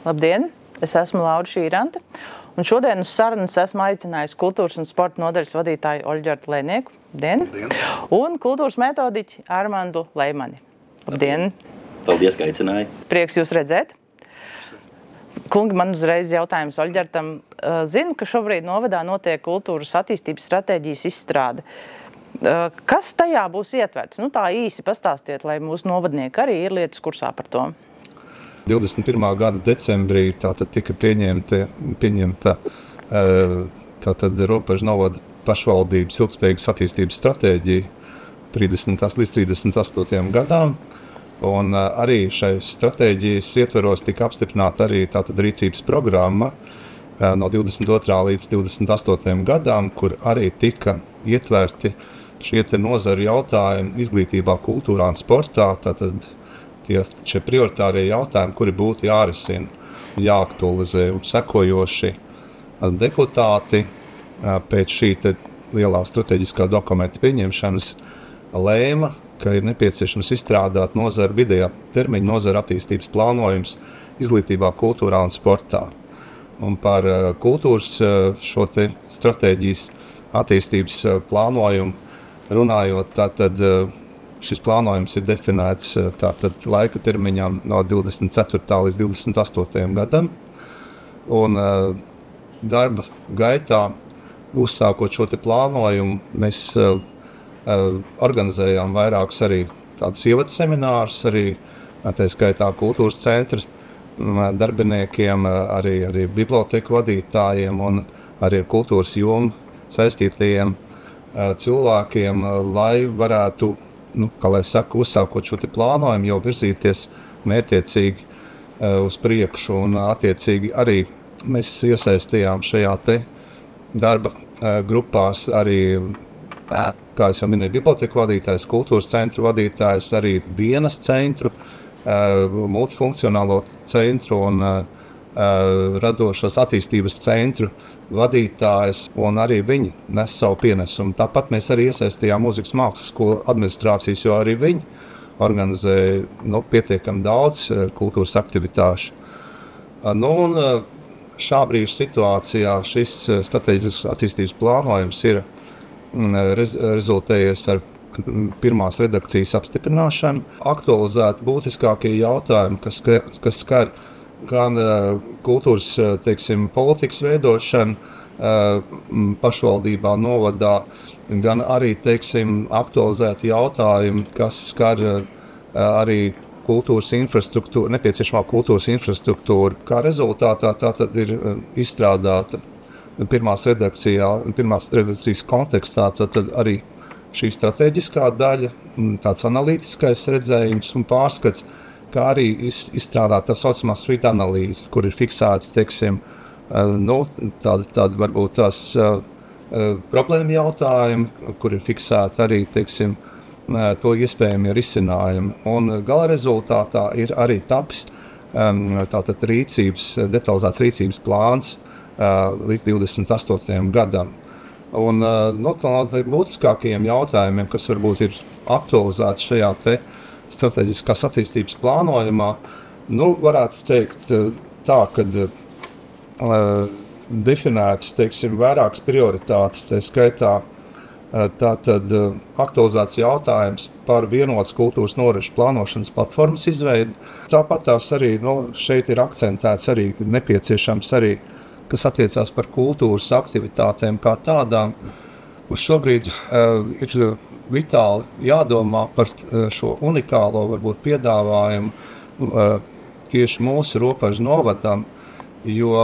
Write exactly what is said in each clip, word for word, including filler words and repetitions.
Labdien! Es esmu Laura Šīrante, un šodien uz sarunas esmu aicinājusi kultūras un sporta nodaļas vadītāju Oļģertu Lēnieku. Labdien! Labdien! Un kultūras metodiķi Armandu Leimani. Labdien! Paldies, ka aicināji! Prieks jūs redzēt! Kungi, man uzreiz jautājums Oļģertam. Zinu, ka šobrīd novadā notiek kultūras attīstības stratēģijas izstrāde. Kas tajā būs ietverts? Nu, tā īsi pastāstiet, lai mūsu novadnieki arī ir lietas kursā par to. divdesmit pirmā gada decembrī tātad tika pieņemta, pieņemta tātad Robežu novada pašvaldības ilgspējīgas attīstības stratēģija trīsdesmit līdz trīsdesmit astotajam gadām. Un arī šai stratēģijas ietveros tika apstiprināta arī tātad rīcības programma no divdesmit otrā līdz divdesmit astotajam gadām, kur arī tika ietverti šie te nozaru jautājumi izglītībā, kultūrā un sportā. Tātad tie šie prioritārie jautājumi, kuri būtu jārisina, jāaktualizē, un sekojoši deputāti pēc šī te lielā strateģiskā dokumenta pieņemšanas lēma, ka ir nepieciešams izstrādāt nozaru vidējā termiņa nozaru attīstības plānojums izglītībā, kultūrā un sportā. Un par kultūras šo te stratēģijas attīstības plānojumu runājot, tātad šis plānojums ir definēts tātad laika termiņām no divdesmit ceturtā līdz divdesmit astotajam gadam. Un darba gaitā, uzsākot šo te plānojumu, mēs organizējām vairākus arī tādus ievadu seminārus, arī tā skaitā kultūras centra darbiniekiem, arī, arī biblioteku vadītājiem un arī ar kultūras jomu saistītajiem cilvēkiem, lai varētu, nu, kā lai saka, uzsākot šo te plānojumu, jau virzīties mērķiecīgi uz priekšu, un attiecīgi arī mēs iesaistījām šajā te darba grupās arī, kā es jau minēju, biblioteku vadītājs, kultūras centru vadītājs, arī dienas centru, multifunkcionālo centru un radošos attīstības centru vadītājs, un arī viņi nes savu pienesumu. Tāpat mēs arī iesaistījām Mūzikas mākslas skolu administrācijas, jo arī viņi organizē nu, pietiekami daudz kultūras aktivitāšu. Nu, un šā brīža situācijā šis strateģisks attīstības plānojums ir rez, rezultējies ar pirmās redakcijas apstiprināšanu, aktualizēt būtiskākie jautājumi, kas, kas skar gan kultūras, teiksim, politikas veidošanu pašvaldībā, novadā, gan arī, teiksim, aktualizēti jautājumi, kas skar arī kultūras infrastruktūru, nepieciešamā kultūras infrastruktūra. Kā rezultātā tā tad ir izstrādāta pirmās redakcijā, pirmās redakcijas kontekstā, tad arī šī strateģiskā daļa, tāds analītiskais redzējums un pārskats, kā arī izstrādāt tā saucamā svīt analīze, kur ir fiksēts, teiksim, nu, tādi, tādi varbūt tās uh, problēma jautājumi, kur ir fiksēti arī, teiksim, to iespējamie risinājumi. Un gala rezultātā ir arī taps um, tātad rīcības, detalizēts rīcības plāns uh, līdz divdesmit astotajam gadam. Un uh, no tādiem būtiskākajiem jautājumiem, kas varbūt ir aktualizēti šajā te strateģiskās attīstības plānojumā, nu, varētu teikt tā, kad uh, definēts, teiksim, vairākas prioritātes, tā skaitā uh, tātad uh, aktualizēts jautājums par vienotas kultūras norežu plānošanas platformas izveidi. Tāpat tās arī, nu, šeit ir akcentēts arī nepieciešams arī, kas attiecās par kultūras aktivitātēm kā tādām. Uz šobrīd uh, ir vitāli jādomā par šo unikālo varbūt piedāvājumu uh, tieši mūsu Robežu novadam, jo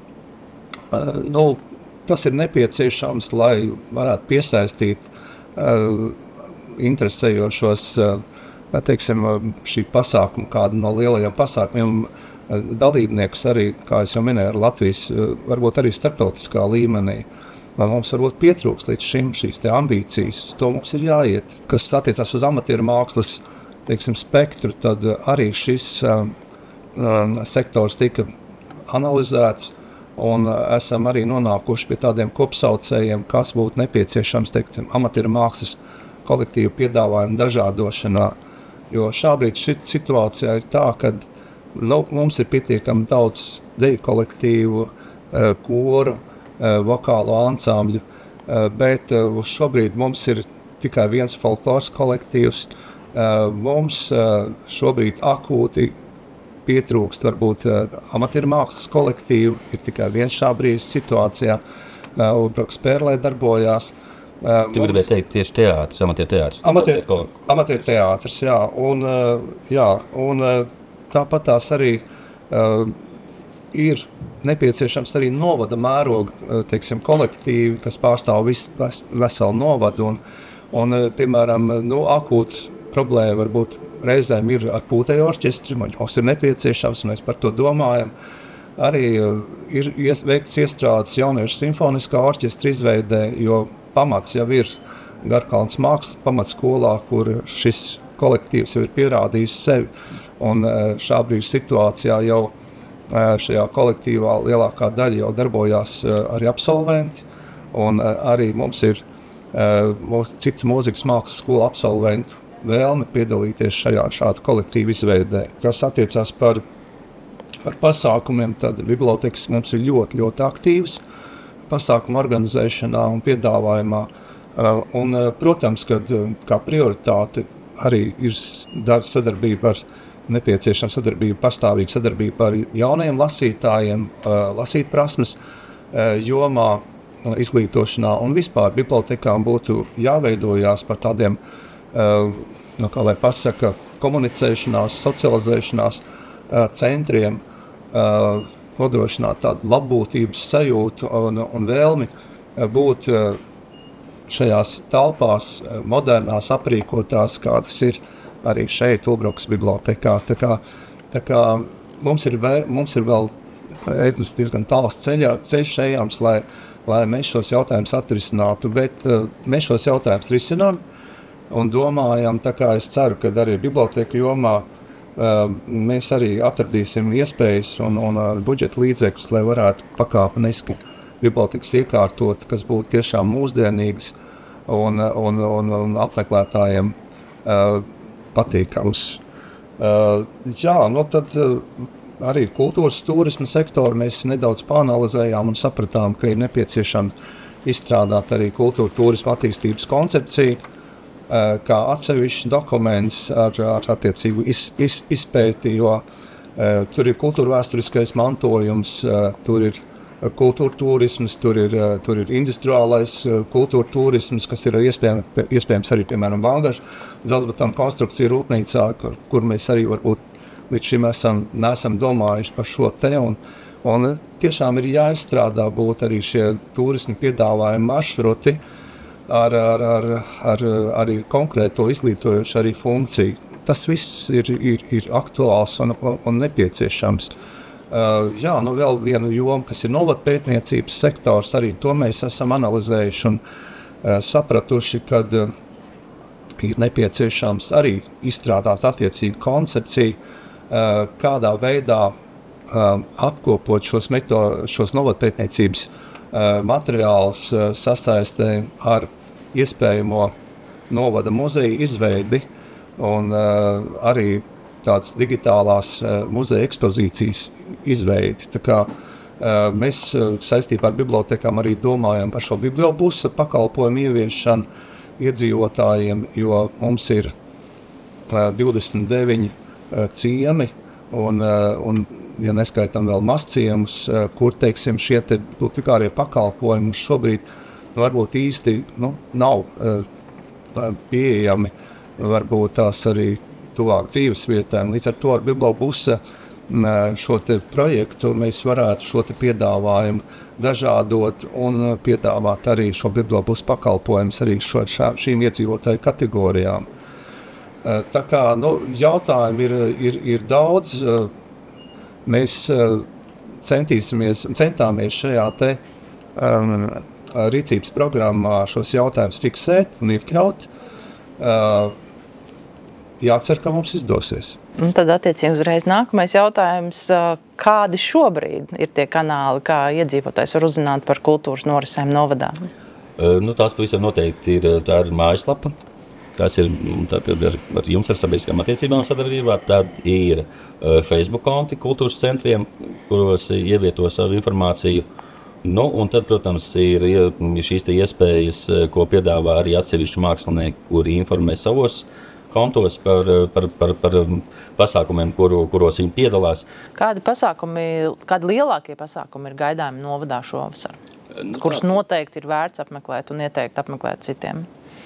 uh, nu, tas ir nepieciešams, lai varētu piesaistīt uh, interesējošos, uh, teiksim, šī pasākuma, kādu no lielajiem pasākumiem, uh, dalībniekus arī, kā es jau minēju, ar Latvijas, uh, varbūt arī starptautiskā līmenī. Vai mums varbūt pietrūks līdz šim šīs te ambīcijas, uz to mums ir jāiet. Kas attiecās uz amatieru mākslas, teiksim, spektru, tad arī šis um, sektors tika analizēts, un esam arī nonākuši pie tādiem kopsaucējiem, kas būtu nepieciešams, teiksim, amatieru mākslas kolektīvu piedāvājumu dažādošanā. Jo šābrīd šī situācija ir tā, ka nu, mums ir pietiekami daudz deju kolektīvu, koru, vokālu ansambļu, bet uz šobrīd mums ir tikai viens folkloras kolektīvs. Mums šobrīd akūti pietrūkst varbūt amatieru mākslas kolektīvu, ir tikai viens šā brīža situācijā, Ulbrukas Pērlē darbojās. Tu gribēji teikt tieši teātris, amatieru teātris? Amatieru, amatieru teātris, jā. Un, jā, un tāpat tās arī uh, ir nepieciešams arī novada mēroga, teiksim, kolektīvi, kas pārstāv visu ves, veselu novadu. Un, un piemēram, nu, akūts problēma varbūt reizēm ir ar pūtēju orķestri, mums ir nepieciešams, mēs par to domājam. Arī uh, ir ies, veikts iestrādes jauniešu simfoniskā orķestra izveidē, jo pamats jau ir Garkalnes mākslas pamatskolā, kur šis kolektīvs jau ir pierādījis sevi. Un šā brīža situācijā jau šajā kolektīvā lielākā daļa jau darbojās arī absolventi. Un arī mums ir citu mūzikas mākslas skolu absolventu vēlme piedalīties šajā šādu kolektīvu izveidē. Kas attiecās par, par pasākumiem, tad bibliotekas mums ir ļoti, ļoti aktīvs pasākumu organizēšanā un piedāvājumā. Un, protams, kad kā prioritāte arī ir sadarbība ar nepieciešama sadarbība, pastāvīga sadarbība ar jauniem lasītājiem, lasīt prasmes jomā, izglītošanā un vispār bibliotekām būtu jāveidojās par tādiem, no kā lai pasaka, komunicēšanās, socializēšanās centriem, nodrošināt tādu labbūtības sajūtu un, un vēlmi būt šajās telpās modernās, aprīkotās, kādas ir arī šeit Ulbrukas bibliotekā. Tā kā, tā kā mums, ir vēl, mums ir vēl diezgan tāls ceļā, ceļš ejams, lai, lai mēs šos jautājumus atrisinātu, bet mēs šos jautājumus risinām un domājam, tā kā es ceru, ka arī biblioteka jomā mēs arī atradīsim iespējas un, un budžeta līdzekļus, lai varētu pakāpeniski bibliotekas iekārtot, kas būtu tiešām mūsdienīgas un, un, un, un apmeklētājiem uh, patīkams. Uh, jā, nu tad uh, arī kultūras turisma sektoru mēs nedaudz pāanalizējām un sapratām, ka ir nepieciešama izstrādāt arī kultūra turisma attīstības koncepciju, kā atsevišķs dokuments ar, ar attiecīgu iz, iz, izpēti, jo uh, tur ir kultūra vēsturiskais mantojums, uh, tur ir kultūra turisms, tur ir, uh, tur ir industriālais uh, kultūra turisms, kas ir iespējams, iespējams arī, piemēram, Valgažu dzelzbetona konstrukcija rūpnīcā, kur, kur mēs arī varbūt līdz šim esam, neesam domājuši par šo te. Un, un tiešām ir jāizstrādā būt arī šie turismu piedāvājumi maršruti, Ar, ar, ar, ar arī konkrēto izglītojošu arī funkciju. Tas viss ir, ir, ir aktuāls un, un nepieciešams. Uh, jā, nu vēl viena joma, kas ir novadpētniecības sektors, arī to mēs esam analizējuši un uh, sapratuši, kad uh, ir nepieciešams arī izstrādāt attiecīgu koncepciju, uh, kādā veidā uh, apkopot šos, meto, šos novadpētniecības materiāls sasaistē ar iespējamo novada muzeja izveidi un uh, arī tādas digitālās uh, muzeja ekspozīcijas izveidi. Tā kā uh, mēs uh, saistībā ar bibliotekām arī domājam par šo bibliobusa pakalpojumu ieviešanu iedzīvotājiem, jo mums ir uh, divdesmit deviņi uh, ciemi un, uh, un ja neskaitam vēl mazciemus, kur, teiksim, šie te bibliotekārie pakalpojumi šobrīd varbūt īsti nu, nav uh, pieejami, varbūt tās arī tuvāk dzīves vietām. Līdz ar to ar bibliobusa uh, šo te projektu mēs varētu šo te piedāvājumu dažādot un piedāvāt arī šo bibliobusa pakalpojumus arī šo, šā, šīm iedzīvotāju kategorijām. Uh, tā kā nu, jautājumi ir, ir, ir daudz. Uh, Mēs uh, centīsimies, centāmies šajā te um, rīcības programmā šos jautājumus fiksēt un iekļaut. Uh, jācer, ka mums izdosies. Un tad attiecīgi uzreiz nākamais jautājums, kādi šobrīd ir tie kanāli, kā iedzīvotājs var uzzināt par kultūras norisēm novadā? Uh, nu, tās pavisam noteikti ir, tā ir mājaslapa, tas ir tātad ar, ar jums ar sabiedriskām attiecībām sadarbībā, tad ir uh, Facebook konti kultūras centriem, kuros ievieto savu informāciju. Nu, un tad, protams, ir šīs te iespējas, ko piedāvā arī atsevišķi mākslinieki, kuri informē savos kontos par, par, par, par pasākumiem, kuru, kuros viņi piedalās. Kādi pasākumi, kādi lielākie pasākumi ir gaidāmi novadā šovasar, nu, kurus noteikti ir vērts apmeklēt un ieteikt apmeklēt citiem?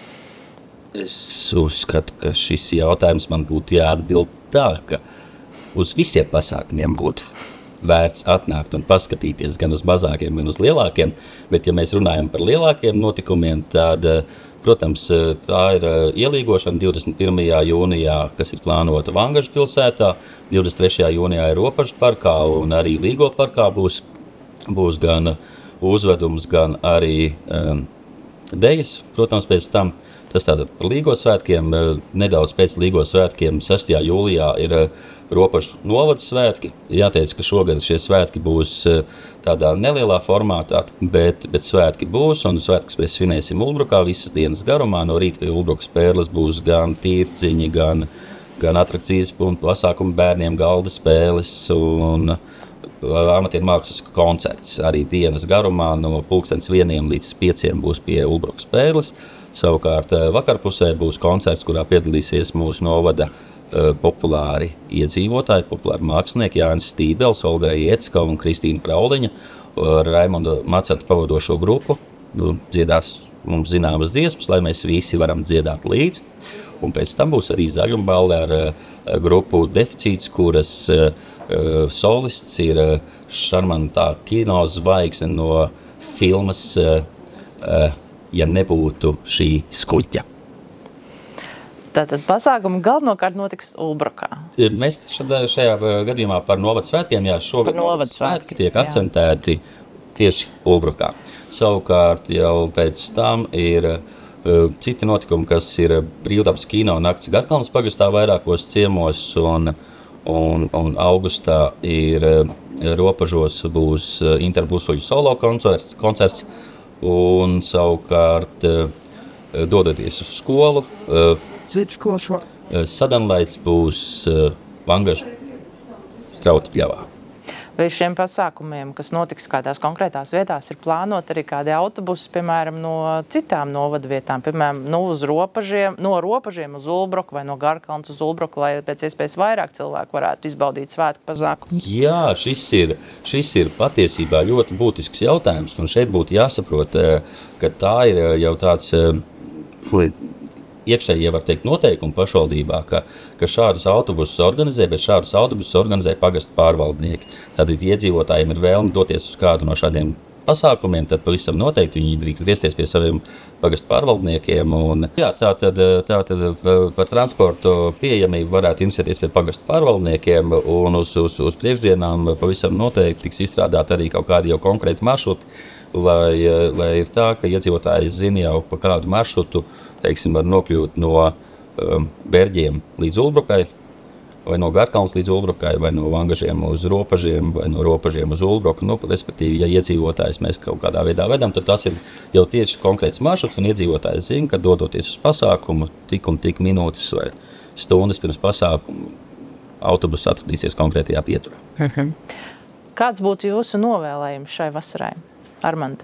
Es uzskatu, ka šis jautājums man būtu jāatbild tā, ka uz visiem pasākumiem būtu vērts atnākt un paskatīties gan uz mazākiem, gan uz lielākiem, bet ja mēs runājam par lielākiem notikumiem, tad, protams, tā ir ielīgošana divdesmit pirmajā jūnijā, kas ir plānota Vangažu pilsētā, divdesmit trešajā jūnijā ir Ropažu parkā un arī Līgo parkā būs, būs gan uzvedums, gan arī um, dejas, protams, pēc tam. Tas tātad par Līgo svētkiem, nedaudz pēc Līgo svētkiem, sestajā jūlijā ir Ropažu novada svētki. Jāteic, ka šogad šie svētki būs tādā nelielā formātā, bet, bet svētki būs, un svētkus mēs svinēsim Ulbrukā visas dienas garumā. No rīta pie Ulbrukas pērles būs gan tīrdziņi, gan, gan atrakcijas un pasākumi bērniem, galda spēles un amatieru mākslas koncerts. Arī dienas garumā no pulkstens vieniem līdz pieciem būs pie Ulbrukas pērles. Savukārt vakarpusē būs koncerts, kurā piedalīsies mūsu novada uh, populāri iedzīvotāji, populāri mākslinieki Jānis Stībels, Olga Iecka un Kristīna Prauliņa ar Raimonda Maceta pavadošo grupu. Nu, dziedās mums zināmas dziesmas, lai mēs visi varam dziedāt līdzi. Un pēc tam būs arī zaļumballe ar uh, grupu Deficīts, kuras uh, solists ir uh, šarmantā kino zvaigzne no filmas uh, uh, Ja nebūtu šī skuķa. Tātad pasākumi galvenokārt notiks Ulbrukā. Mēs šadā, šajā gadījumā par novada svētkiem, jā, šogad novada svētki tiek jā. akcentēti tieši Ulbrukā. Savukārt jau pēc tam ir uh, citi notikumi, kas ir brīvdabas kino nakts Garkalnes pagastā vairākos ciemos, un, un, un augustā ir uh, Ropažos būs uh, Interbusuļu solo koncerts, koncerts un savukārt dodoties uz skolu, Sadanlaits būs Vangažu Strautpļavā. Vai šiem pasākumiem, kas notiks kādās konkrētās vietās, ir plānot arī kādi autobusi, piemēram, no citām novada vietām, piemēram, nu, uz Ropažiem, no Ropažiem uz Ulbruku vai no Garkalnes uz Ulbruku, lai pēc iespējas vairāk cilvēku varētu izbaudīt svētku pasākumus? Jā, šis ir, šis ir patiesībā ļoti būtisks jautājums, un šeit būtu jāsaprot, ka tā ir jau tāds iekšēji, ja var teikt, noteikumi pašvaldībā, ka, ka šādus autobusus organizē, bet šādus autobusus organizē pagastu pārvaldnieki. Tātad iedzīvotājiem ir vēlme doties uz kādu no šādiem pasākumiem, tad pavisam noteikti viņi drīkst griezties pie saviem pagastu pārvaldniekiem. Un, jā, tātad, tātad par transportu pieejamību varētu interesēties pie pagastu pārvaldniekiem, un uz, uz, uz priekšdienām pavisam noteikti tiks izstrādāt arī kaut kādi jau konkrēti maršruti, lai, lai ir tā, ka iedzīvotāji zina jau pa kādu maršrutu, teiksim, var nokļūt no um, Berģiem līdz Ulbrukai, vai no Garkalnes līdz Ulbrukai, vai no Vangažiem uz Ropažiem, vai no Ropažiem uz Ulbruku. Nu, respektīvi, ja iedzīvotājs mēs kaut kādā veidā vedam, tad tas ir jau tieši konkrēts maršruts, un iedzīvotājs zina, ka dodoties uz pasākumu, tik un tik minūtes vai stundas pirms pasākumu autobus atradīsies konkrētajā pieturā. Mhm. Kāds būtu jūsu novēlējums šai vasarai, Armanda?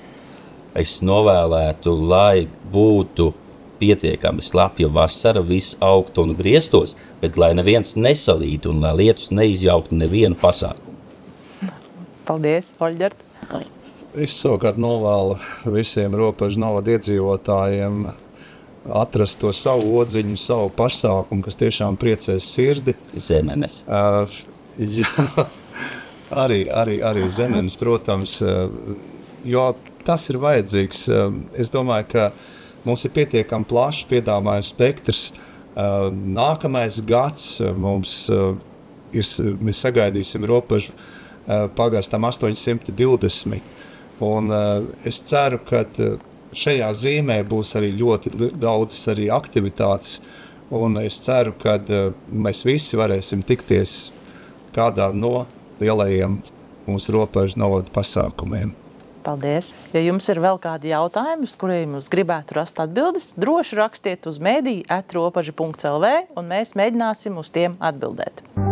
Es novēlētu, lai būtu pietiekami slapja vasara, viss augtu un griestos, bet lai neviens nesalītu un lai lietus neizjauktu nevienu pasākumu. Paldies, Oļģert. Es savukārt novēlu visiem Ropažu novada iedzīvotājiem atrast to savu odziņu, savu pasākumu, kas tiešām priecēs sirdi. Zemenes. Uh, jā, arī, arī, arī zemenes, protams, uh, jo tas ir vajadzīgs. Es domāju, ka mums ir pietiekami plašs piedāvājums spektrs. Nākamais gads mums ir, mēs sagaidīsim Ropažu pagastam astoņsimt divdesmit. Un es ceru, ka šajā zīmē būs arī ļoti daudz arī aktivitātes. Un es ceru, ka mēs visi varēsim tikties kādā no lielajiem mūsu Ropažu novada pasākumiem. Paldies! Ja jums ir vēl kādi jautājumi, uz kuriem jūs gribētu rast atbildes, droši rakstiet uz mediju at ropaži punkts el vē un mēs mēģināsim uz tiem atbildēt.